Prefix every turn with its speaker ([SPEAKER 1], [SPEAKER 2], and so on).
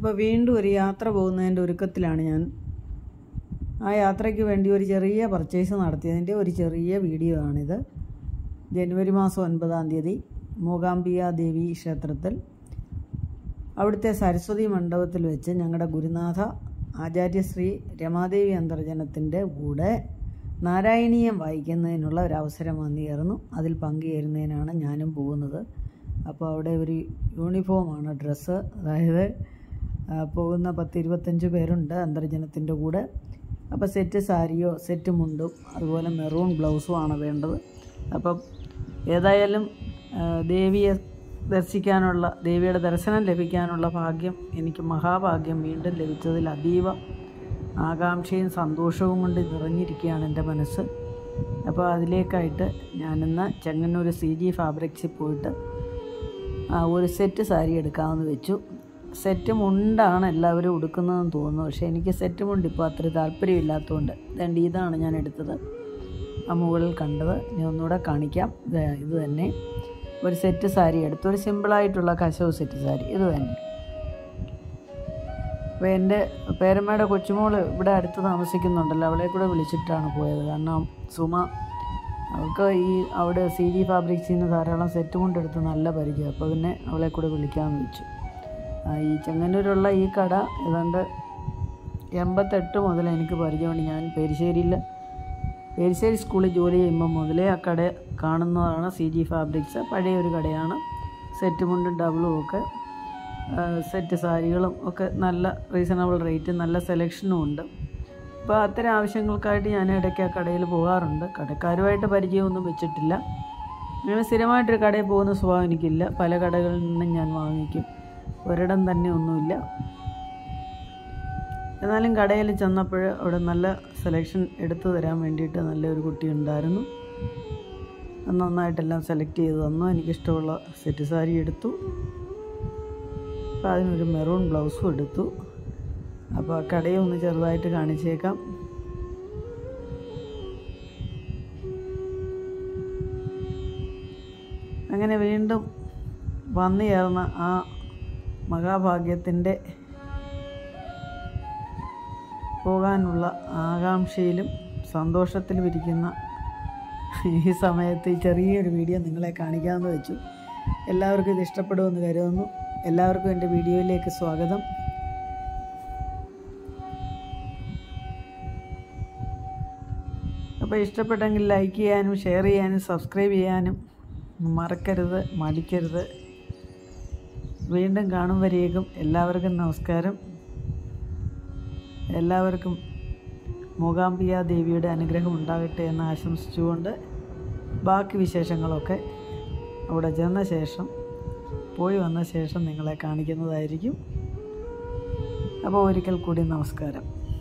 [SPEAKER 1] അപ്പോൾ വീണ്ടും ഒരു യാത്ര പോകുന്നതിൻ്റെ ഒരുക്കത്തിലാണ് ഞാൻ. ആ യാത്രയ്ക്ക് വേണ്ടി ഒരു ചെറിയ പർച്ചേസ് നടത്തിയതിൻ്റെ ഒരു ചെറിയ വീഡിയോ ആണിത്. ജനുവരി മാസം 9-ാം തീയതി മൂകാംബിക ദേവി ക്ഷേത്രത്തിൽ അവിടുത്തെ സരസ്വതി മണ്ഡപത്തിൽ വെച്ച് ഞങ്ങളുടെ ഗുരുനാഥ ആചാര്യശ്രീ രമാദേവി അന്തർജനത്തിൻ്റെ കൂടെ നാരായണീയം വായിക്കുന്നതിനുള്ള ഒരു അവസരം വന്നുചേർന്നു. അതിൽ പങ്കുചേരുന്നതിനാണ് ഞാനും പോകുന്നത്. അപ്പോൾ അവിടെ ഒരു യൂണിഫോമാണ് ഡ്രസ്സ്. അതായത് പോകുന്ന 10-25 പേരുണ്ട് അന്തർജനത്തിൻ്റെ കൂടെ. അപ്പോൾ സെറ്റ് സാരിയോ സെറ്റ് മുണ്ടും അതുപോലെ മെറൂൺ ബ്ലൗസും ആണ് വേണ്ടത്. അപ്പം ഏതായാലും ദേവിയെ ദർശിക്കാനുള്ള, ദേവിയുടെ ദർശനം ലഭിക്കാനുള്ള ഭാഗ്യം, എനിക്ക് മഹാഭാഗ്യം വീണ്ടും ലഭിച്ചതിൽ അതീവ ആകാംക്ഷയും സന്തോഷവും കൊണ്ട് നിറഞ്ഞിരിക്കുകയാണ് എൻ്റെ മനസ്സ്. അപ്പോൾ അതിലേക്കായിട്ട് ഞാനിന്ന് ചെങ്ങന്നൂർ CG ഫാബ്രിക്സിൽ പോയിട്ട് ഒരു സെറ്റ് സാരി എടുക്കാമെന്ന് വെച്ചു. സെറ്റ് മുണ്ടാണ് എല്ലാവരും ഉടുക്കുന്നതെന്ന് തോന്നുന്നു. പക്ഷേ എനിക്ക് സെറ്റ് മുണ്ട് ഇപ്പോൾ അത്ര താല്പര്യമില്ലാത്തതുകൊണ്ട് ഇതാണ് ഞാൻ എടുത്തത്. ആ മുകളിൽ കണ്ടത് ഞാൻ ഒന്നുകൂടെ കാണിക്കാം. ഇത് തന്നെ ഒരു സെറ്റ് സാരി എടുത്തു. ഒരു സിമ്പിളായിട്ടുള്ള കശവ് സെറ്റ് സാരി ഇത് തന്നെ. അപ്പോൾ എൻ്റെ പേരമ്മയുടെ കൊച്ചുമോൾ ഇവിടെ അടുത്ത് താമസിക്കുന്നുണ്ടല്ലോ, അവളെ കൂടെ വിളിച്ചിട്ടാണ് പോയത്. കാരണം സുമ അവൾക്ക് അവിടെ CG ഫാബ്രിക്സിൽ നിന്ന് ധാരാളം സെറ്റ് കൊണ്ടെടുത്ത് നല്ല പരിചയം. അപ്പോൾ പിന്നെ അവളെ കൂടെ വിളിക്കാമെന്ന് വെച്ചു. ഈ ചെങ്ങന്നൂരുള്ള ഈ കട ഏതാണ്ട് 88 മുതൽ എനിക്ക് പരിചയമുണ്ട്. ഞാൻ പേരിശ്ശേരി സ്കൂളിൽ ജോലി ചെയ്യുമ്പോൾ മുതലേ ആ കട കാണുന്നതാണ്. CG ഫാബ്രിക്സ് പഴയൊരു കടയാണ്. സെറ്റ് മുണ്ടും ഡബിളും ഒക്കെ, സെറ്റ് സാരികളും ഒക്കെ നല്ല റീസണബിൾ റേറ്റ്, നല്ല സെലക്ഷനും ഉണ്ട്. അപ്പോൾ അത്തരം ആവശ്യങ്ങൾക്കായിട്ട് ഞാൻ ഇടയ്ക്ക് ആ കടയിൽ പോകാറുണ്ട്. കടക്കാരുമായിട്ട് പരിചയമൊന്നും വെച്ചിട്ടില്ല. അങ്ങനെ സ്ഥിരമായിട്ടൊരു കടയിൽ പോകുന്ന സ്വഭാവം എനിക്കില്ല. പല കടകളിൽ നിന്നും ഞാൻ വാങ്ങിക്കും, ഒരിടം തന്നെ ഒന്നുമില്ല. എന്നാലും കടയിൽ ചെന്നപ്പോൾ അവിടെ നല്ല സെലക്ഷൻ എടുത്തു തരാൻ വേണ്ടിയിട്ട് നല്ലൊരു കുട്ടി ഉണ്ടായിരുന്നു. നന്നായിട്ടെല്ലാം സെലക്ട് ചെയ്ത് തന്നു. എനിക്കിഷ്ടമുള്ള സെറ്റ് സാരി എടുത്തു. അപ്പോൾ അതിനൊരു മെറൂൺ ബ്ലൗസും എടുത്തു. അപ്പോൾ ആ കടയെ ഒന്ന് ചെറുതായിട്ട് കാണിച്ചേക്കാം. അങ്ങനെ വീണ്ടും വന്നു ചേർന്ന ആ മഹാഭാഗ്യത്തിൻ്റെ പോകാനുള്ള ആകാംക്ഷയിലും സന്തോഷത്തിലും ഇരിക്കുന്ന ഈ സമയത്ത് ഈ ചെറിയൊരു വീഡിയോ നിങ്ങളെ കാണിക്കാമെന്ന് വെച്ചു. എല്ലാവർക്കും ഇത് ഇഷ്ടപ്പെടുമെന്ന് കരുതുന്നു. എല്ലാവർക്കും എൻ്റെ വീഡിയോയിലേക്ക് സ്വാഗതം. അപ്പോൾ ഇഷ്ടപ്പെട്ടെങ്കിൽ ലൈക്ക് ചെയ്യാനും ഷെയർ ചെയ്യാനും സബ്സ്ക്രൈബ് ചെയ്യാനും മറക്കരുത്, മടിക്കരുത്. വീണ്ടും കാണും വരേക്കും എല്ലാവർക്കും നമസ്കാരം. എല്ലാവർക്കും മൂകാംബിക ദേവിയുടെ അനുഗ്രഹം ഉണ്ടാകട്ടെ എന്ന് ആശംസിച്ചുകൊണ്ട് ബാക്കി വിശേഷങ്ങളൊക്കെ അവിടെ ചെന്ന ശേഷം, പോയി വന്ന ശേഷം നിങ്ങളെ കാണിക്കുന്നതായിരിക്കും. അപ്പോൾ ഒരിക്കൽ കൂടി നമസ്കാരം.